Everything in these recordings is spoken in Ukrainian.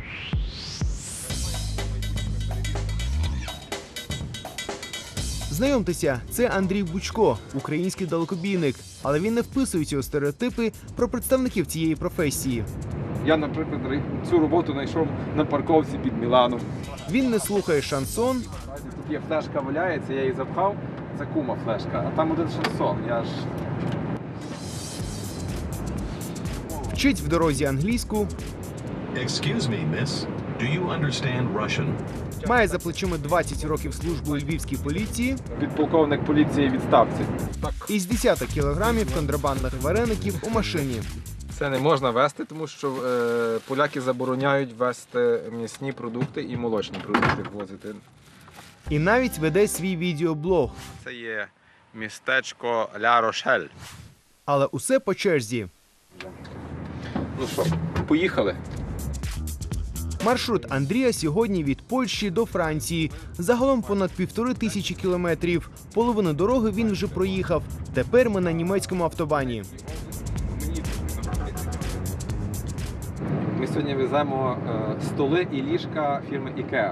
Знайомтеся, це Андрій Бучко, український далекобійник. Але він не вписується у стереотипи про представників цієї професії. Я, наприклад, цю роботу знайшов на парковці під Міланом. Він не слухає шансон. Тут є флешка валяється, я її запхав, це кума флешка, а там один шансон. Вчить в дорозі англійську. Excuse me, miss. Do you understand Russian? Має за плечима 20 років служби у львівській поліції. Підполковник поліції відставці. Із десяток кілограмів контрабандних вареників у машині. Це не можна везти, тому що поляки забороняють везти м'ясні продукти і молочні продукти ввозити. І навіть веде свій відеоблог. Це є містечко Ля-Рошель. Але усе по черзі. Ну що, поїхали. Маршрут Андрія сьогодні від Польщі до Франції. Загалом понад 1500 кілометрів. Половину дороги він вже проїхав. Тепер ми на німецькому автобані. Ми сьогодні веземо столи і ліжка фірми IKEA.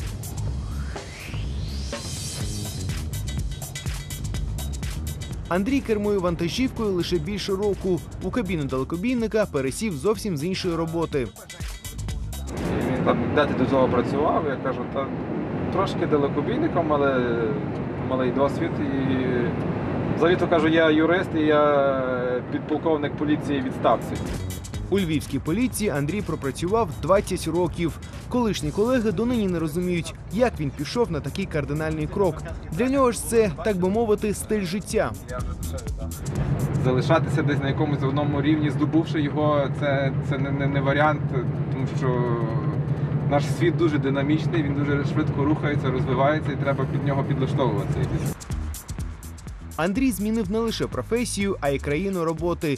Андрій кермує вантажівкою лише більше року. У кабіну далекобійника пересів зовсім з іншої роботи. Він там, де ти до цього працював, я кажу, та трошки далекобійником, але малий досвід. І взагалі то кажу, я юрист і я підполковник поліції відставці. У львівській поліції Андрій пропрацював 20 років. Колишні колеги донині не розуміють, як він пішов на такий кардинальний крок. Для нього ж це, так би мовити, стиль життя. Залишатися десь на якомусь одному рівні, здобувши його, це не варіант, тому що наш світ дуже динамічний, він дуже швидко рухається, розвивається і треба під нього підлаштовуватися. Андрій змінив не лише професію, а й країну роботи.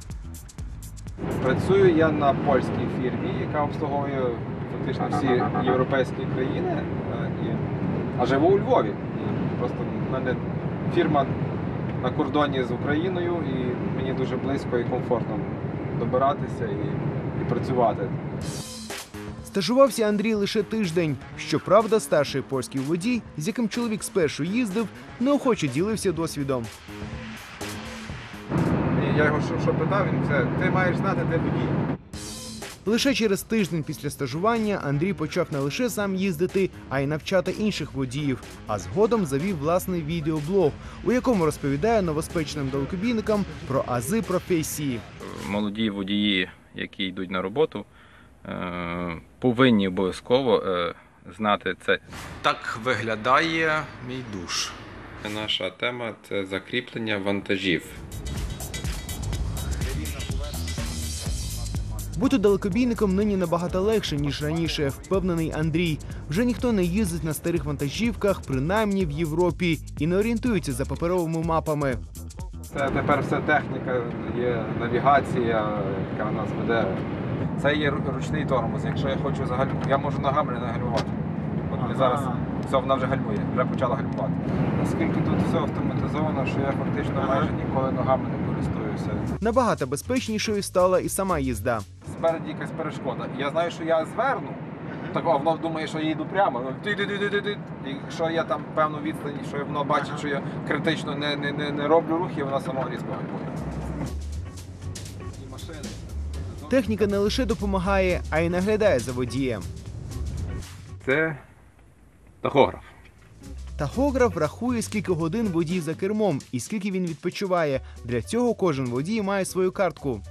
Працюю я на польській фірмі, яка обслуговує фактично всі європейські країни, а живу у Львові. І просто в мене фірма на кордоні з Україною, і мені дуже близько і комфортно добиратися і працювати. Стажувався Андрій лише тиждень. Щоправда, старший польський водій, з яким чоловік спершу їздив, неохоче ділився досвідом. Я його що питав, він це, ти маєш знати, де водій. Лише через тиждень після стажування Андрій почав не лише сам їздити, а й навчати інших водіїв. А згодом завів власний відеоблог, у якому розповідає новоспеченим далекобійникам про ази професії. Молоді водії, які йдуть на роботу, повинні обов'язково знати це. Так виглядає мій душ. Наша тема – це закріплення вантажів. Бути далекобійником нині набагато легше, ніж раніше, впевнений Андрій. Вже ніхто не їздить на старих вантажівках, принаймні в Європі, і не орієнтується за паперовими мапами. Це тепер вся техніка, є навігація, яка нас веде. Це є ручний тормоз. Якщо я хочу загальмувати, я можу ногами не нагальмувати. От мені зараз все, вона вже гальмує, вже почала гальмувати. Наскільки тут все автоматизовано, що я фактично майже ніколи ногами не користуюся. Набагато безпечнішою стала і сама їзда. Спереді якась перешкода. Я знаю, що я зверну, так, а воно думає, що я йду прямо. І якщо я там певну відстані, що воно бачить, що я критично не роблю рухи, воно само різко гальмує. Техніка не лише допомагає, а й наглядає за водієм. Це тахограф. Тахограф рахує, скільки годин водій за кермом і скільки він відпочиває. Для цього кожен водій має свою картку.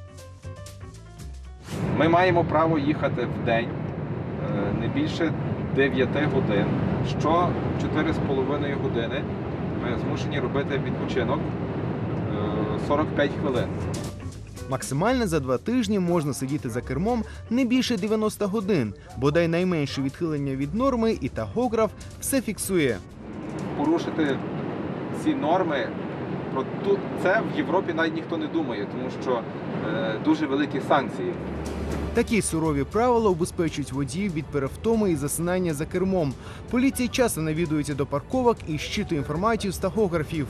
Ми маємо право їхати в день не більше 9 годин. Що 4,5 години ми змушені робити відпочинок 45 хвилин. Максимально за 2 тижні можна сидіти за кермом не більше 90 годин. Бодай найменше відхилення від норми і тахограф все фіксує. Порушити ці норми, про це в Європі навіть ніхто не думає, тому що дуже великі санкції. Такі сурові правила убезпечують водіїв від перевтоми і засинання за кермом. Поліція часто навідується до парковок і щитує інформацію з тахографів.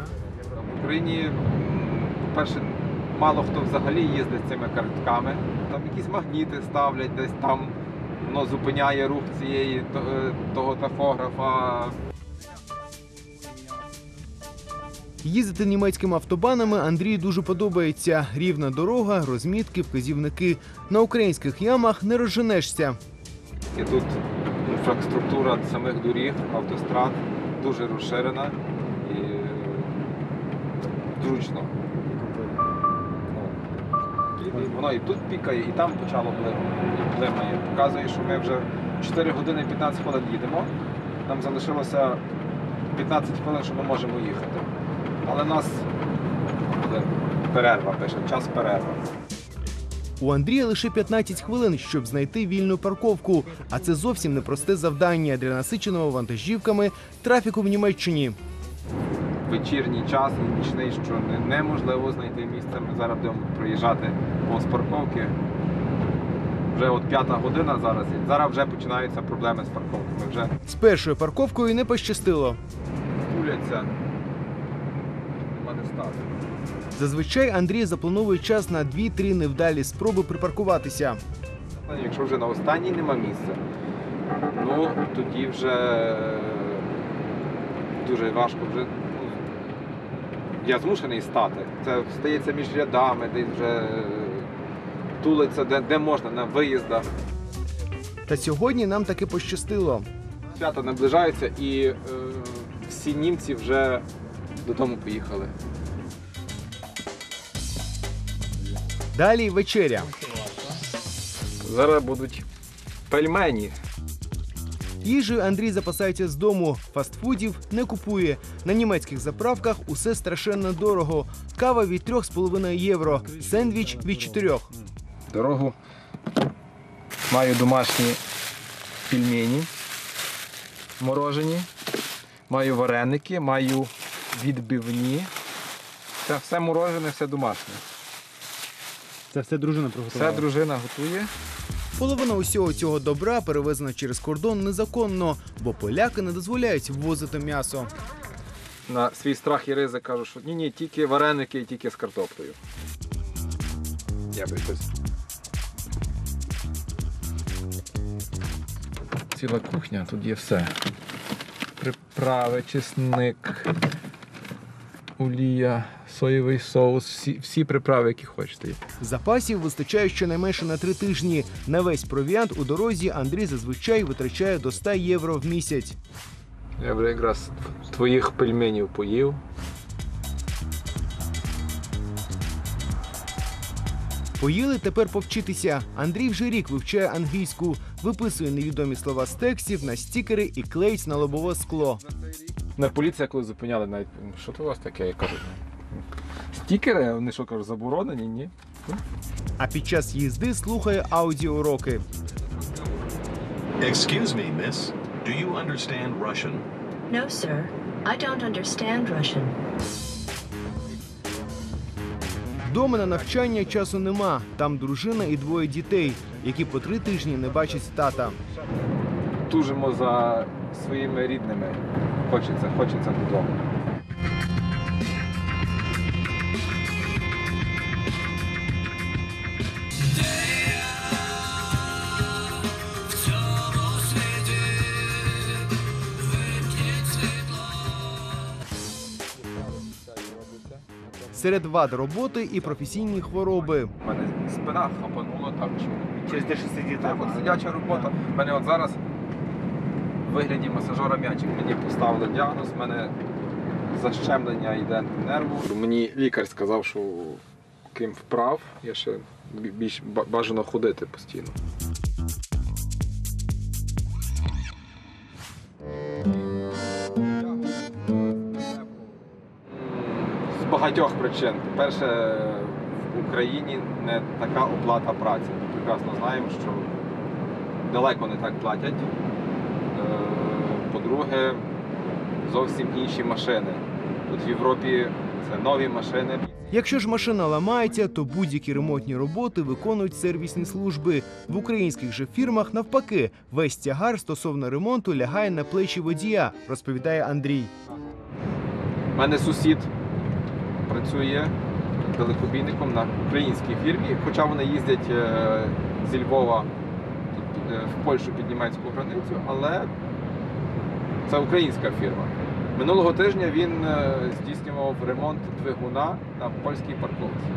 В Україні, по-перше, мало хто взагалі їздить цими картками. там якісь магніти ставлять, десь там воно зупиняє рух того тахографа. Їздити німецькими автобанами Андрію дуже подобається. Рівна дорога, розмітки, вказівники. На українських ямах не розженешся. І тут інфраструктура самих доріг, автострад дуже розширена і зручно. І воно і тут пікає, і там почало блимає. Показує, що ми вже 4 години 15 хвилин їдемо. Нам залишилося 15 хвилин, що ми можемо їхати. Але в нас буде перерва, пише, час перерви. У Андрія лише 15 хвилин, щоб знайти вільну парковку. А це зовсім непросте завдання для насиченого вантажівками трафіку в Німеччині. Вечірній час і нічний, що неможливо знайти місце. Ми зараз будемо проїжджати повз парковки. Вже от 5 година зараз. І зараз вже починаються проблеми з парковками. Вже З першою парковкою не пощастило. туляться. Нема де стати. Зазвичай Андрій заплановує час на 2-3 невдалі спроби припаркуватися. Якщо вже на останній нема місця, ну тоді вже дуже важко. Я змушений стати. Це стається між рядами, десь вже тулиться, де можна, на виїздах. Та сьогодні нам таки пощастило. Свята наближаються і всі німці вже додому поїхали. Далі вечеря. Зараз будуть пельмені. Їжею Андрій запасається з дому. Фастфудів не купує. На німецьких заправках усе страшенно дорого. Кава від 3,5 євро, сендвіч від 4. Дорогу маю домашні пельмені морожені, маю вареники, маю відбивні. Це все морожене, все домашнє. Це все дружина приготувала? Все дружина готує. Половина усього цього добра перевезена через кордон незаконно, бо поляки не дозволяють ввозити м'ясо. На свій страх і ризик кажу, що ні, тільки вареники і тільки з картоплею. Я би щось. Ціла кухня, тут є все. Приправи, чесник, олія, соєвий соус, всі приправи, які хочете. Запасів вистачає щонайменше на 3 тижні. На весь провіант у дорозі Андрій зазвичай витрачає до 100 євро в місяць. Я б якраз твоїх пельменів поїв. Поїли, тепер повчитися. Андрій вже рік вивчає англійську, виписує невідомі слова з текстів на стікери і клеїть на лобове скло. На поліція, коли зупиняли, навіть, що то у вас таке, я кажу, стікери, вони що кажуть, заборонені, ні? А під час їзди слухає аудіоуроки. Excuse me, miss. Do you understand Russian? No, sir. I don't understand Russian. Вдома на навчання часу нема. Там дружина і 2 дітей, які по 3 тижні не бачать тата. Тужимо за своїми рідними. Хочеться додому. Серед вад роботи і професійні хвороби. У мене спина хапанула так, що через те, що сидіти. От сидяча робота. У мене от зараз в вигляді масажера м'ячик. Мені поставили діагноз, в мене защемлення йде нерву. Мені лікар сказав, що крім вправ, я ще більш бажано ходити постійно. З багатьох причин. По-перше, в Україні не така оплата праці. Ми прекрасно знаємо, що далеко не так платять. По-друге, зовсім інші машини. Тут в Європі це нові машини. Якщо ж машина ламається, то будь-які ремонтні роботи виконують сервісні служби. В українських же фірмах навпаки, весь тягар стосовно ремонту лягає на плечі водія, розповідає Андрій. У мене сусід працює далекобійником на українській фірмі, хоча вони їздять зі Львова в Польщу під німецьку границю, але це українська фірма. Минулого тижня він здійснював ремонт двигуна на польській парковці.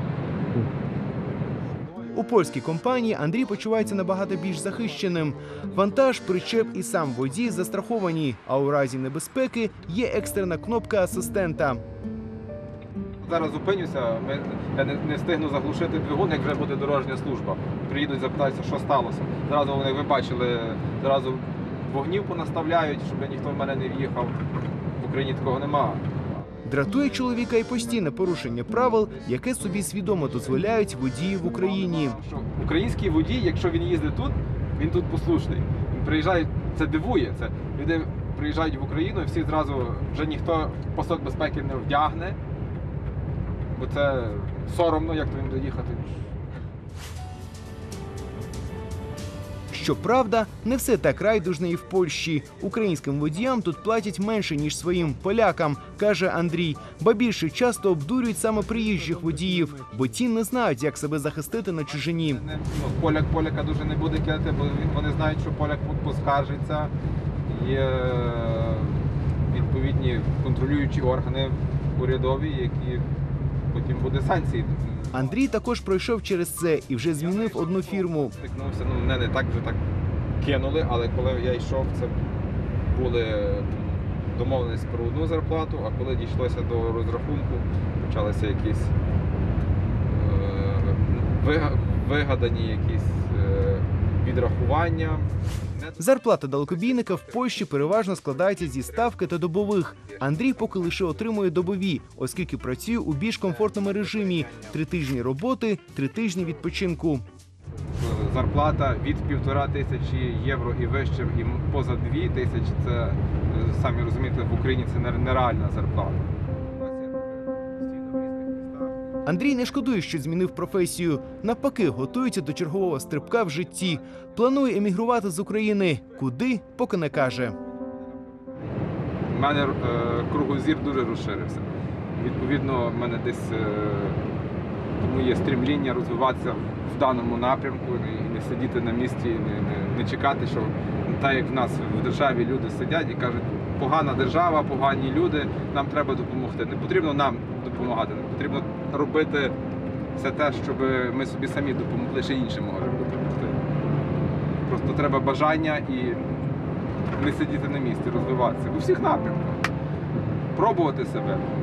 У польській компанії Андрій почувається набагато більш захищеним. Вантаж, причеп і сам водій застраховані, а у разі небезпеки є екстрена кнопка асистента. Зараз зупинюся, я не встигну заглушити двигун, як вже буде дорожня служба. Приїдуть, запитаються, що сталося. Зразу вони, ви бачили, зразу вогнів понаставляють, щоб ніхто в мене не в'їхав. В Україні такого немає. Дратує чоловіка і постійне порушення правил, яке собі свідомо дозволяють водії в Україні. Що український водій, якщо він їздить тут, він тут послушний. Він приїжджає, це дивує. Люди приїжджають в Україну і всі зразу, вже ніхто пасок безпеки не вдягне, бо це соромно, як то їм доїхати. Щоправда, не все так райдужно і в Польщі. Українським водіям тут платять менше, ніж своїм полякам, каже Андрій. Ба більше часто обдурюють саме приїжджих водіїв, бо ті не знають, як себе захистити на чужині. Поляк поляка дуже не буде кидати, бо вони знають, що поляк поскаржиться. Є відповідні контролюючі органи урядові, які потім буде санкції. Андрій також пройшов через це і вже змінив одну фірму. Стикнувся, мене не так вже так кинули, але коли я йшов, це були домовленості про одну зарплату, а коли дійшлося до розрахунку, почалися якісь вигадані якісь відрахування. Зарплата далекобійника в Польщі переважно складається зі ставки та добових. Андрій поки лише отримує добові, оскільки працює у більш комфортному режимі – 3 тижні роботи, 3 тижні відпочинку. Зарплата від 1500 євро і вище, і поза 2000 – це, самі розумієте, в Україні це нереальна зарплата. Андрій не шкодує, що змінив професію. Навпаки, готується до чергового стрибка в житті. Планує емігрувати з України. Куди – поки не каже. У мене кругозір дуже розширився. Відповідно, в мене десь тому є стрімління розвиватися в даному напрямку і не сидіти на місці, не чекати, що так як в нас в державі люди сидять і кажуть, погана держава, погані люди, нам треба допомогти. Не потрібно нам допомагати, не потрібно робити все те, щоб ми собі самі допомогли, ще іншим можемо допомогти. Просто треба бажання і не сидіти на місці, розвиватися. У всіх напрямках. Пробувати себе.